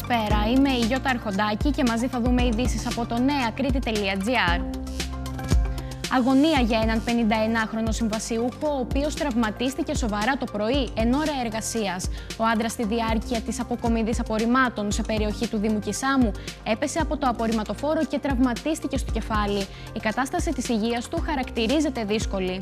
Καλησπέρα, είμαι η Γιώτα Αρχοντάκη και μαζί θα δούμε ειδήσεις από το neakritti.gr. Αγωνία για έναν 51χρονο συμβασιούχο, ο οποίος τραυματίστηκε σοβαρά το πρωί εν ώρα εργασίας. Ο άντρας, στη διάρκεια της αποκομιδής απορριμμάτων σε περιοχή του Δήμου Κισάμου, έπεσε από το απορριμματοφόρο και τραυματίστηκε στο κεφάλι. Η κατάσταση της υγείας του χαρακτηρίζεται δύσκολη.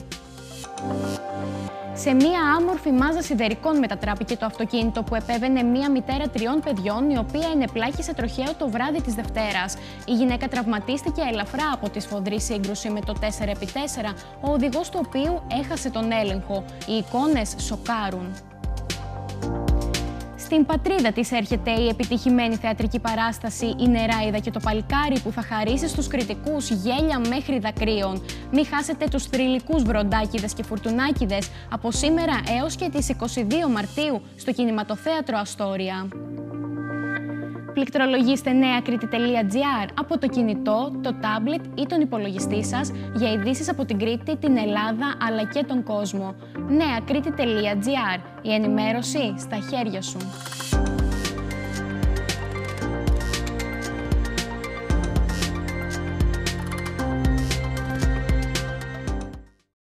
Σε μία άμορφη μάζα σιδερικών μετατράπηκε το αυτοκίνητο που επέβαινε μία μητέρα 3 παιδιών, η οποία ενεπλάκησε τροχαίο το βράδυ της Δευτέρας. Η γυναίκα τραυματίστηκε ελαφρά από τη σφοδρή σύγκρουση με το 4x4, ο οδηγός του οποίου έχασε τον έλεγχο. Οι εικόνες σοκάρουν. Στην πατρίδα της έρχεται η επιτυχημένη θεατρική παράσταση «Η Νεράιδα και το Παλικάρι», που θα χαρίσει στους κριτικούς γέλια μέχρι δακρύων. Μην χάσετε τους θρυλικούς βροντάκηδες και φουρτουνάκηδες από σήμερα έως και τις 22 Μαρτίου στο Κινηματοθέατρο Αστόρια. Πληκτρολογήστε neakritti.gr από το κινητό, το τάμπλετ ή τον υπολογιστή σας για ειδήσεις από την Κρήτη, την Ελλάδα αλλά και τον κόσμο. neakritti.gr. Η ενημέρωση στα χέρια σου.